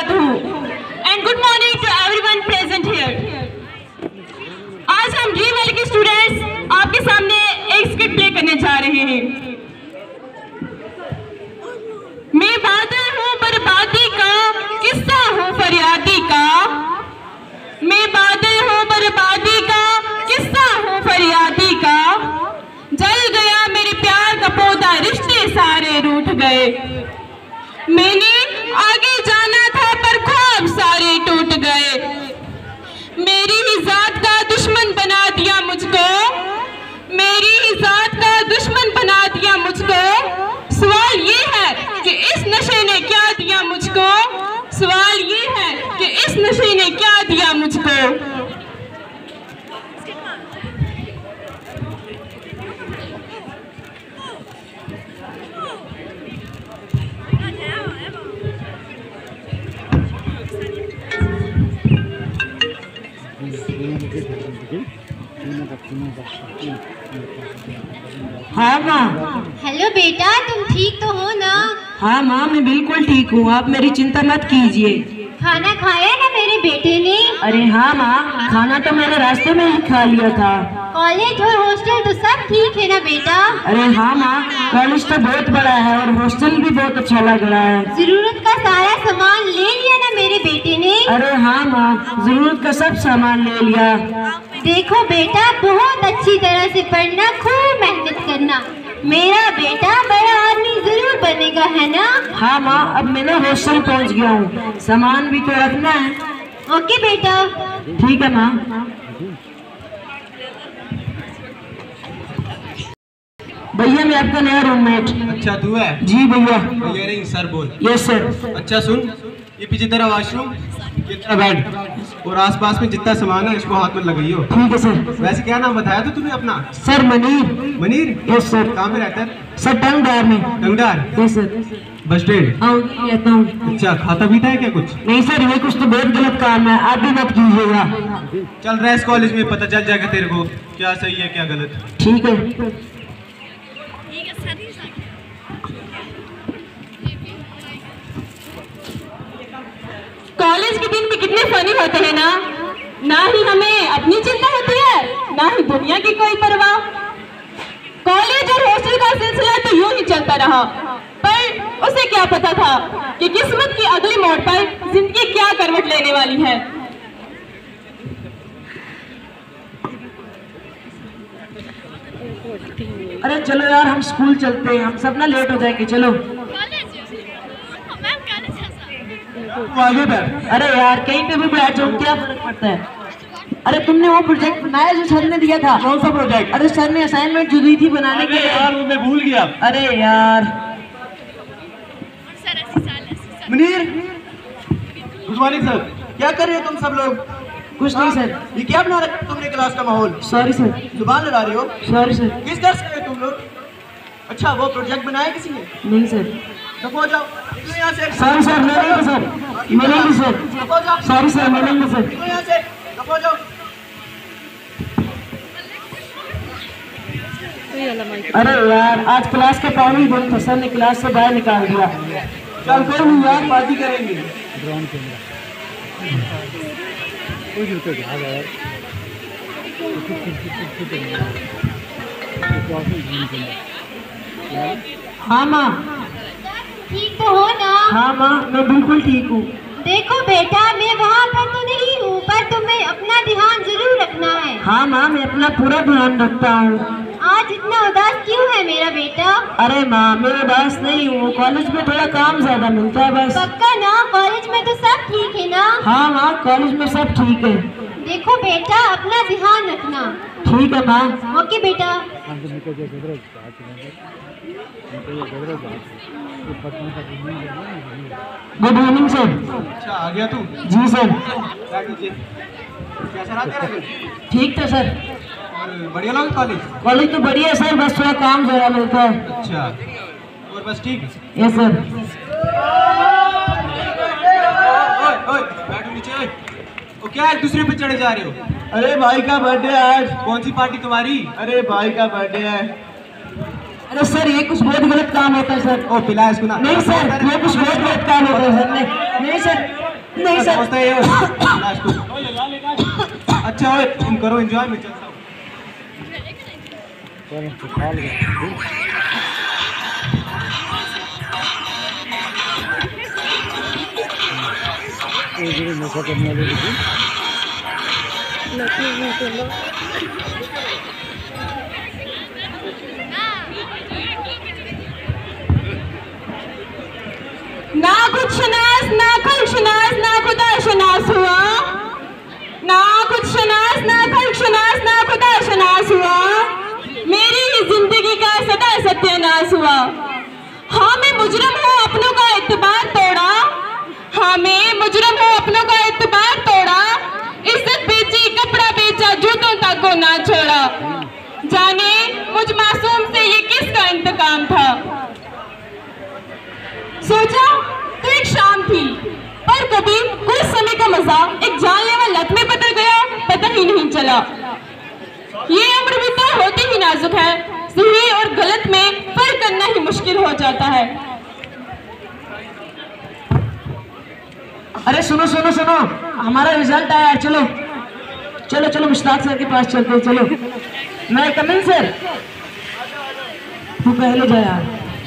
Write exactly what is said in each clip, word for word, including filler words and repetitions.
वबरकातुहू and good morning to everyone present here. आज हम dream valley के स्टूडेंट्स आपके सामने एक स्किट प्ले करने जा रहे हैं। मैं बादल हूँ बर्बादी का, किस्सा हूँ फरियादी का। मैं बादल हूँ बर्बादी का, किस्सा हूँ फरियादी का। जल गया मेरे प्यार का पौधा, रिश्ते सारे रूठ गए। मैंने आगे जाना था पर ख्वाब सारे टूट गए। मेरी ही जात का दुश्मन बना दिया मुझको, मेरी ही जात का दुश्मन बना दिया मुझको। सवाल ये है कि इस नशे ने क्या दिया मुझको, सवाल ये है कि इस नशे ने क्या दिया मुझको। हाँ माँ। हेलो बेटा, तुम ठीक तो हो ना? हाँ माँ, मैं बिल्कुल ठीक हूँ, आप मेरी चिंता मत कीजिए। खाना खाया ना मेरे बेटे ने? अरे हाँ माँ, खाना तो मैंने रास्ते में ही खा लिया था। कॉलेज और हॉस्टल तो सब ठीक है ना बेटा? अरे हाँ माँ, कॉलेज तो बहुत बड़ा है और हॉस्टल भी बहुत अच्छा लग रहा है। जरूरत का सारा सामान ले लिया ना मेरे बेटे ने? अरे हाँ माँ, जरूरत का सब सामान ले लिया। देखो बेटा, बहुत अच्छी तरह से पढ़ना, खूब मेहनत करना। मेरा बेटा बड़ा आदमी जरूर बनेगा, है ना? हाँ माँ, अब मैं ना हॉस्टल पहुँच गया हूँ, सामान भी तो रखना है। ओके बेटा। ठीक है माँ। भैया मैं आपका नया रूममेट। अच्छा तू है? जी भैया। भैया नहीं सर बोल। Yes sir. अच्छा सुन, ये पीछे तेरा वॉशरूम, ये तेरा बेड और आसपास में जितना सामान है इसको हाथ में लगाइयो। ठीक है सर। वैसे क्या नाम बताया था तूने अपना? Sir Manir. Manir? Yes sir. कहाँ पे रहता है? सर टंगदार में। Tangdar? Yes sir. Bus stand? हाँ रहता हूँ। अच्छा, खाता पीता है क्या कुछ? नहीं सर, ये कुछ तो बहुत गलत काम है, आप भी मत कीजिएगा। चल रहा इस कॉलेज में पता चल जाएगा तेरे को क्या सही है क्या गलत। ठीक है। कॉलेज के दिन भी कितने फनी होते हैं ना, ना ही हमें अपनी चिंता होती है ना ही दुनिया की कोई परवाह। कॉलेज और हॉस्टल का सिलसिला तो यूं ही चलता रहा, पर उसे क्या पता था कि किस्मत की अगली मोड़ पर जिंदगी क्या करवट लेने वाली है। अरे चलो यार, हम स्कूल चलते हैं, हम सब ना लेट हो जाएंगे। चलो आगे बैठ। अरे यार कहीं पे भी बैठ जाओ, क्या फर्क पड़ता है। अरे तुमने वो प्रोजेक्ट बनाया जो सर ने दिया था? कौन सा प्रोजेक्ट? अरे सर ने असाइनमेंट जो दी थी बनाने के लिए। यार वो मैं भूल गया। अरे यार। Manir, good morning sir. क्या कर रहे हो तुम सब लोग? कुछ नहीं सर। ये क्या बना रखा तुमने क्लास का माहौल? Sorry sir. जुबान लड़ा रहे हो? Sorry sir. किस दर से तुम लोग? अच्छा, वो प्रोजेक्ट बनाया किसी ने? नहीं सर। तब हो जाओ, निकलो यहाँ से। सॉरी सर, मैं नहीं सर, मैं नहीं सर। तब हो जाओ। सॉरी सर, मैं नहीं सर। निकलो यहाँ से, तब हो जाओ। अरे यार, आज क्लास का पहला ही दिन था, सर ने क्लास से बाहर निकाल दिया। चल कोई नहीं यार, पार्टी करेंगे। हाँ माँ। ठीक तो हो ना? हाँ माँ, मैं बिल्कुल ठीक हूँ। देखो बेटा, मैं वहाँ पर तो नहीं हूँ, पर तुम्हें अपना ध्यान जरूर रखना है। हाँ माँ, मैं अपना पूरा ध्यान रखता हूँ। आज इतना उदास क्यों है मेरा बेटा? अरे माँ, मैं उदास नहीं हूँ, कॉलेज में थोड़ा काम ज्यादा मिलता है बस। पक्का ना? कॉलेज में तो सब ठीक है ना? हाँ माँ, कॉलेज में सब ठीक है। देखो बेटा, अपना ध्यान रखना। ठीक है माँ। ओके बेटा। Good evening sir. अच्छा आ गया तू? जी सर। बैठ नीचे। कैसा रहा तेरा दिन? ठीक था सर। और बढ़िया लगा कॉलेज? कॉलेज तो बढ़िया है सर, बस थोड़ा काम ज्यादा मिलता है। अच्छा, और बस ठीक? Yes sir. ओए ओए बैठो नीचे। ओए वो क्या एक दूसरे पे चढ़े जा रहे हो? अरे भाई का बर्थडे है आज। कौन सी पार्टी तुम्हारी? अरे भाई का बर्थडे है। अरे सर ये कुछ बहुत गलत काम होता है सर। ओ पिला इसको ना। नहीं सर, ये कुछ बहुत गलत काम होता है सर। नहीं नहीं सर। नहीं सर। समझता है ये लास्ट को। अच्छा हो तुम करो एंजॉय, मैं चलता हूँ। ना कुछ शनास ना खल्क शनास ना खुदा शनास हुआ, ना कुछ शनास ना खल्क शनास ना खुदा शनास हुआ, मेरी ही जिंदगी का सदा सत्यानाश हुआ। हाँ मैं मुजरम हूँ अपनों का एतबार तोड़ा, हाँ मैं मुजरम हूँ अपनों का एतबार तोड़ा, इज्जत बेची कपड़ा बेचा जूतों तक को ना छोड़ा। जाने मुझ मासूम से ये किसका इंतकाम था। सोचा तो एक शाम थी, पर कभी कुछ समय का मजा एक जानलेवा लत में बदल गया, पता ही नहीं चला। ये उम्र भी तो होती ही नाजुक है, सही और गलत में फर्क करना ही मुश्किल हो जाता है। अरे सुनो सुनो सुनो, हमारा रिजल्ट आया है, चलो चलो चलो मुश्ताक सर के पास चलते हैं, चलो। मैं कमिंग सर, तू पहले जा यार।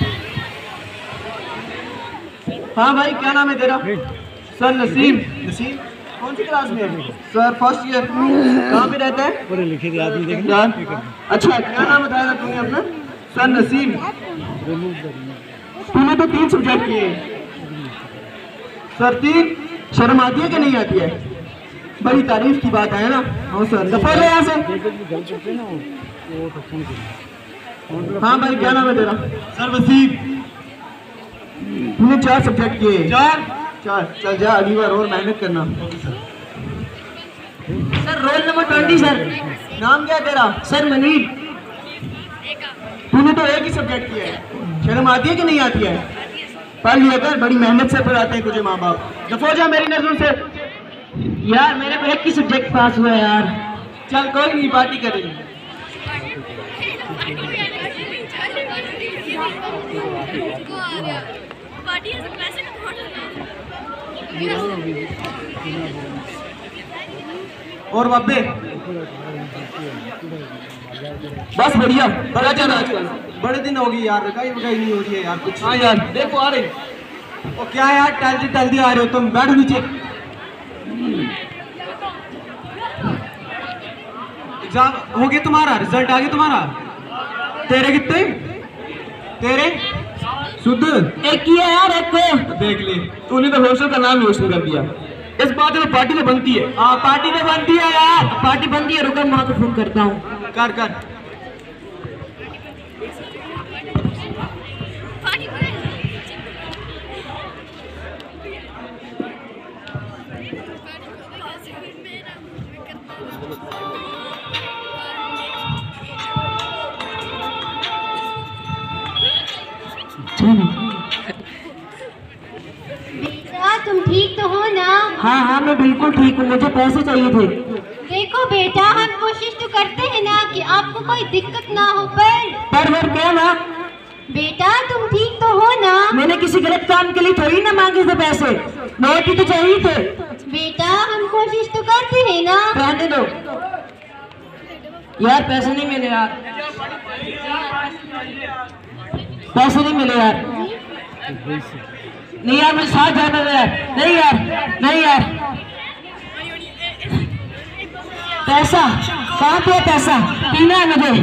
हाँ भाई क्या नाम है तेरा? सर नसीम। नसीम कौन सी क्लास में है? Sir first year. कहाँ पे रहता है? पढ़े लिखे के आदमी देख यार अच्छा क्या नाम बताया था तूने अपना? सर नसीम। तूने तो तीन सब्जेक्ट किए। सर तीन, शर्म आती है कि नहीं आती है? बड़ी तारीफ की बात है ना। हाँ सर दफा ले यहाँ से। हाँ भाई क्या नाम है तेरा? सर वसीम। तूने चार सब्जेक्ट किए। चार चार चल जा, अगली बार और मेहनत करना। Sir roll number twenty sir. नाम क्या है तेरा? सर मनीर। तूने तो एक ही सब्जेक्ट किया है, शर्म आती है कि नहीं आती है? पढ़ लिया कर, बड़ी मेहनत से पढ़ाते हैं तुझे माँ बाप। दफो जा मेरी नजरों से। यार मेरे को एक ही सब्जेक्ट पास हुआ यार। चल कोई नहीं, पार्टी करेंगे। और बाबे बस बढ़िया, बड़ा चल आजकल। बड़े दिन हो गए यार, रकाई वकाई नहीं हो रही है यार कुछ। हाँ यार देखो आ रहे। ओ क्या यार टलती टलती आ रहे हो तुम, बैठो नीचे। एग्जाम हो गया तुम्हारा, रिजल्ट आ गया तुम्हारा। तेरे कितने? तेरे शुद्ध एक ही है यार, एक को। देख ले। तूने तो हॉस्टल का नाम रोशन कर दिया। इस बात में पार्टी तो बनती है। हाँ पार्टी तो बनती है यार, पार्टी बनती है। रुको माँ को फोन करता हूँ। कर कर। बेटा तुम ठीक तो हो ना? हाँ हाँ मैं बिल्कुल ठीक हूँ, मुझे पैसे चाहिए थे। देखो बेटा हम कोशिश तो करते हैं ना कि आपको कोई दिक्कत ना हो, पर पर वर क्या ना, बेटा तुम ठीक तो हो ना? मैंने किसी गलत काम के लिए थोड़ी ना मांगे थे पैसे, नोट ही तो चाहिए थे। बेटा हम कोशिश तो करते हैं ना। रहने दो यार, पैसे नहीं मिले यार, पैसे नहीं मिले यार। नहीं यार मुझे साथ जाना है यार। नहीं यार, नहीं यार। पैसा कहाँ पे है? पैसा पीना है मुझे।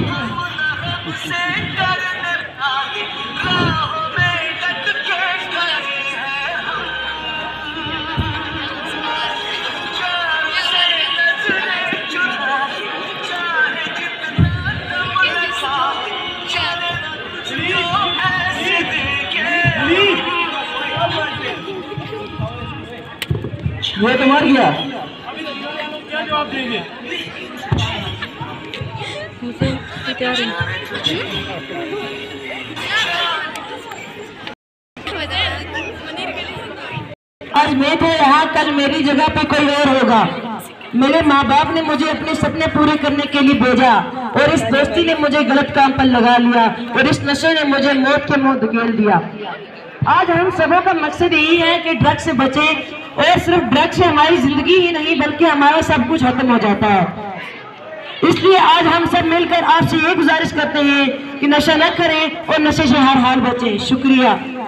ये तो मर गया। क्या जवाब देंगे? आज मैं तो यहाँ, कल मेरी जगह पे कोई और होगा। मेरे माँ बाप ने मुझे अपने सपने पूरे करने के लिए भेजा, और इस दोस्ती ने मुझे गलत काम पर लगा लिया, और इस नशे ने मुझे मौत के मुंह धकेल दिया। आज हम सबों का मकसद यही है कि ड्रग्स से बचें, और सिर्फ ड्रग्स से हमारी जिंदगी ही नहीं बल्कि हमारा सब कुछ खत्म हो जाता है। इसलिए आज हम सब मिलकर आपसे ये गुजारिश करते हैं कि नशा न करें और नशे से हर हाल बचें। शुक्रिया।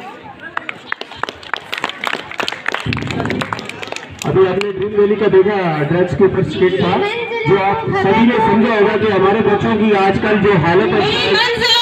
अभी आपने ड्रीम वैली का देखा ड्रग्स के ऊपर स्किट था, जो आप सभी ने समझा होगा कि हमारे बच्चों की आजकल जो हालत है